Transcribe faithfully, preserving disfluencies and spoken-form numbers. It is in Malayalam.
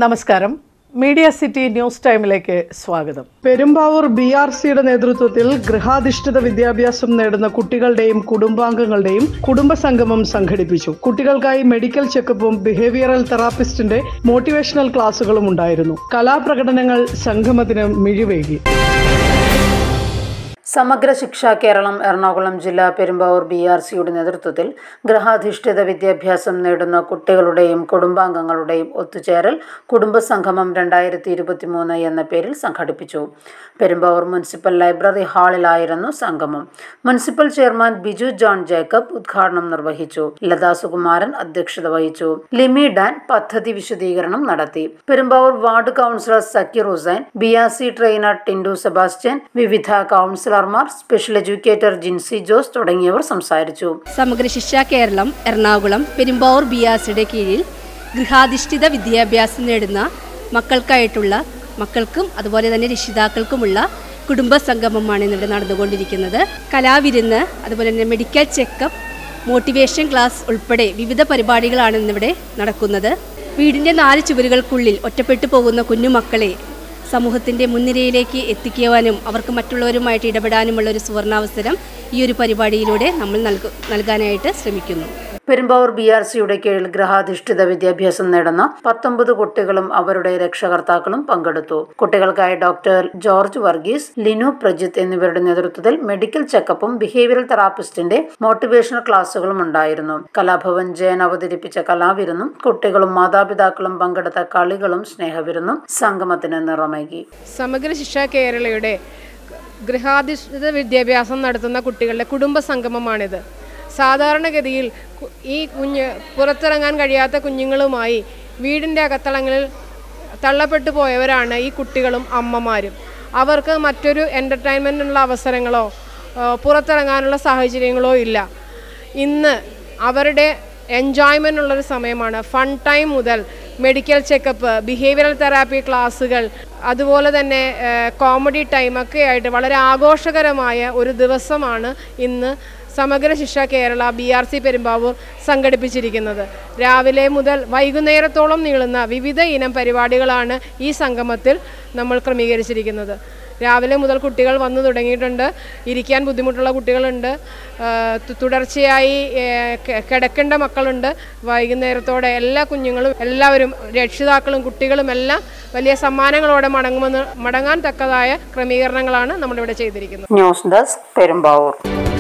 നമസ്കാരം. മീഡിയ സിറ്റി ന്യൂസ് ടൈമിലേക്ക് സ്വാഗതം. പെരുമ്പാവൂർ ബി ആർ സിയുടെ നേതൃത്വത്തിൽ ഗൃഹാധിഷ്ഠിത വിദ്യാഭ്യാസം നേടുന്ന കുട്ടികളുടെയും കുടുംബാംഗങ്ങളുടെയും കുടുംബസംഗമം സംഘടിപ്പിച്ചു. കുട്ടികൾക്കായി മെഡിക്കൽ ചെക്കപ്പും ബിഹേവിയറൽ തെറാപ്പിസ്റ്റിന്റെ മോട്ടിവേഷണൽ ക്ലാസുകളും ഉണ്ടായിരുന്നു. കലാപ്രകടനങ്ങൾ സംഗമത്തിന് മിഴിവേകി. സമഗ്ര ശിക്ഷ കേരളം എറണാകുളം ജില്ലാ പെരുമ്പാവൂർ ബി ആർ സിയുടെ നേതൃത്വത്തിൽ ഗൃഹാധിഷ്ഠിത വിദ്യാഭ്യാസം നേടുന്ന കുട്ടികളുടെയും കുടുംബാംഗങ്ങളുടെയും ഒത്തുചേരൽ കുടുംബസംഗമം രണ്ടായിരത്തി ഇരുപത്തി മൂന്ന് എന്ന പേരിൽ സംഘടിപ്പിച്ചു. പെരുമ്പാവൂർ മുനിസിപ്പൽ ലൈബ്രറി ഹാളിലായിരുന്നു സംഗമം. Municipal chairman Biju John Jacob ഉദ്ഘാടനം നിർവഹിച്ചു. ലതാ സുകുമാരൻ അധ്യക്ഷത വഹിച്ചു. ലിമി ഡാൻ പദ്ധതി വിശദീകരണം നടത്തി. Perumbavoor ward councillor Zakir Hussain, B R C trainer Tindu Sebastian, വിവിധ councillor special educator Jincy Jose തുടങ്ങിയവർ സംസാരിച്ചു. സമഗ്ര ശിക്ഷ കേരളം എറണാകുളം പെരുമ്പാവൂർ ബി ആർ സിയുടെ കീഴിൽ ഗൃഹാധിഷ്ഠിത വിദ്യാഭ്യാസം നേടുന്ന മക്കൾക്കായിട്ടുള്ള മക്കൾക്കും അതുപോലെ തന്നെ രക്ഷിതാക്കൾക്കുമുള്ള കുടുംബ സംഗമമാണ് ഇന്നിവിടെ നടന്നുകൊണ്ടിരിക്കുന്നത്. കലാവിരുന്ന്, അതുപോലെ തന്നെ മെഡിക്കൽ ചെക്കപ്പ്, മോട്ടിവേഷൻ ക്ലാസ് ഉൾപ്പെടെ വിവിധ പരിപാടികളാണ് ഇന്നിവിടെ നടക്കുന്നത്. വീടിൻ്റെ നാല് ചുവരുകൾക്കുള്ളിൽ ഒറ്റപ്പെട്ടു പോകുന്ന കുഞ്ഞുമക്കളെ സമൂഹത്തിൻ്റെ മുൻനിരയിലേക്ക് എത്തിക്കുവാനും അവർക്ക് മറ്റുള്ളവരുമായിട്ട് ഇടപെടാനുമുള്ള ഒരു സുവർണാവസരം ഈ ഒരു പരിപാടിയിലൂടെ നമ്മൾ നൽകു നൽകാനായിട്ട് ശ്രമിക്കുന്നു. പെരുമ്പാവൂർ ബി ആർ സിയുടെ കീഴിൽ ഗൃഹാധിഷ്ഠിത വിദ്യാഭ്യാസം നേടുന്ന പത്തൊമ്പത് കുട്ടികളും അവരുടെ രക്ഷകർത്താക്കളും പങ്കെടുത്തു. കുട്ടികൾക്കായി ഡോക്ടർ ജോർജ് വർഗീസ്, ലിനു പ്രജിത്ത് എന്നിവരുടെ നേതൃത്വത്തിൽ മെഡിക്കൽ ചെക്കപ്പും ബിഹേവിയറൽ തെറാപ്പിസ്റ്റിന്റെ മോട്ടിവേഷണൽ ക്ലാസുകളും ഉണ്ടായിരുന്നു. കലാഭവൻ ജയൻ അവതരിപ്പിച്ച കലാവിരുന്നും കുട്ടികളും മാതാപിതാക്കളും പങ്കെടുത്ത കളികളും സ്നേഹവിരുന്നും സംഗമത്തിന് നിറമേകി. സമഗ്ര ശിക്ഷ കേരളയുടെ ഗൃഹാധിഷ്ഠിത വിദ്യാഭ്യാസം നടത്തുന്ന കുട്ടികളുടെ കുടുംബ സംഗമമാണിത്. സാധാരണഗതിയിൽ ഈ കുഞ്ഞ് പുറത്തിറങ്ങാൻ കഴിയാത്ത കുഞ്ഞുങ്ങളുമായി വീടിൻ്റെ അകത്തളങ്ങളിൽ തള്ളപ്പെട്ടു പോയവരാണ് ഈ കുട്ടികളും അമ്മമാരും. അവർക്ക് മറ്റൊരു എൻ്റർടൈൻമെൻറ്റിനുള്ള അവസരങ്ങളോ പുറത്തിറങ്ങാനുള്ള സാഹചര്യങ്ങളോ ഇല്ല. ഇന്ന് അവരുടെ എൻജോയ്മെൻറ്റുള്ളൊരു സമയമാണ്. ഫൺ ടൈം മുതൽ മെഡിക്കൽ ചെക്കപ്പ്, ബിഹേവിയറൽ തെറാപ്പി ക്ലാസ്സുകൾ, അതുപോലെ തന്നെ കോമഡി ടൈമൊക്കെ ആയിട്ട് വളരെ ആഘോഷകരമായ ഒരു ദിവസമാണ് ഇന്ന് Samagra Shiksha Kerala B R C Perumbavoor സംഘടിപ്പിച്ചിരിക്കുന്നത്. രാവിലെ മുതൽ വൈകുന്നേരത്തോളം നീളുന്ന വിവിധ ഇനം പരിപാടികളാണ് ഈ സംഗമത്തിൽ നമ്മൾ ക്രമീകരിച്ചിരിക്കുന്നത്. രാവിലെ മുതൽ കുട്ടികൾ വന്നു തുടങ്ങിയിട്ടുണ്ട്. ഇരിക്കാൻ ബുദ്ധിമുട്ടുള്ള കുട്ടികളുണ്ട്, തുടർച്ചയായി കിടക്കേണ്ട മക്കളുണ്ട്. വൈകുന്നേരത്തോടെ എല്ലാ കുഞ്ഞുങ്ങളും എല്ലാവരും രക്ഷിതാക്കളും കുട്ടികളും എല്ലാം വലിയ സമ്മാനങ്ങളോടെ മടങ്ങുമെന്ന് മടങ്ങാൻ തക്കതായ ക്രമീകരണങ്ങളാണ് നമ്മളിവിടെ ചെയ്തിരിക്കുന്നത്. News desk Perumbavoor.